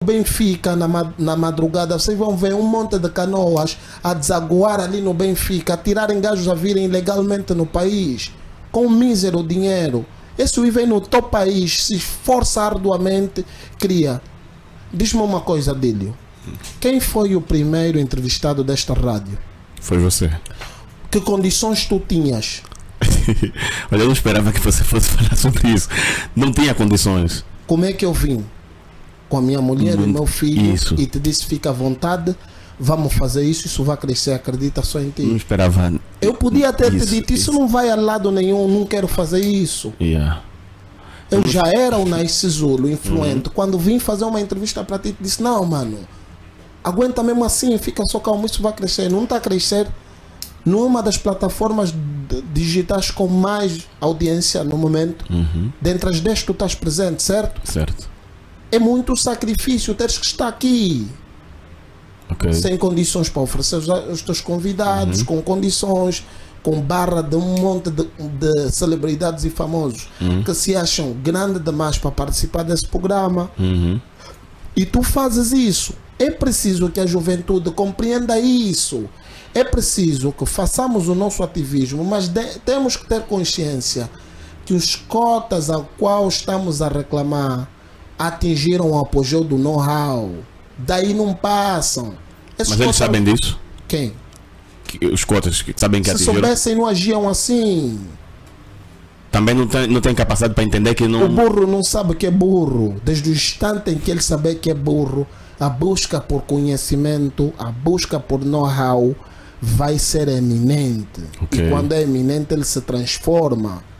Benfica na madrugada, vocês vão ver um monte de canoas a desaguar ali no Benfica, a tirarem gajos a virem ilegalmente no país com um mísero dinheiro. Esse vem no teu país, se esforça arduamente, cria. Diz-me uma coisa, Dílio. Quem foi o primeiro entrevistado desta rádio? Foi você. Que condições tu tinhas? Olha, eu não esperava que você fosse falar sobre isso. Não tinha condições. Como é que eu vim? Com a minha mulher e o meu filho. Isso. E te disse, fica à vontade, vamos fazer isso, isso vai crescer, acredita só em ti. Não esperava. Eu podia ter te dito, isso não vai a lado nenhum, não quero fazer isso. Yeah. Eu já era o Nice Zulu, influente. Quando vim fazer uma entrevista para ti, disse, não, mano, aguenta mesmo assim, fica só calmo, isso vai crescer. Não está a crescer numa das plataformas digitais com mais audiência no momento. Dentre as 10 tu estás presente, certo? Certo. É muito sacrifício teres que estar aqui. Ok. Sem condições para oferecer os teus convidados, com condições, com barra de um monte de celebridades e famosos que se acham grande demais para participar desse programa. E tu fazes isso. É preciso que a juventude compreenda isso. É preciso que façamos o nosso ativismo, mas temos que ter consciência que os cotas ao qual estamos a reclamar atingiram o apogeu do know-how. Daí não passam. Mas eles sabem disso? Quem? Os cotas que sabem que Se atingiram? soubessem, não agiam assim. Também não tem capacidade para entender que não... O burro não sabe que é burro. Desde o instante em que ele saber que é burro, a busca por conhecimento, a busca por know-how vai ser eminente. Ok. E quando é eminente, ele se transforma.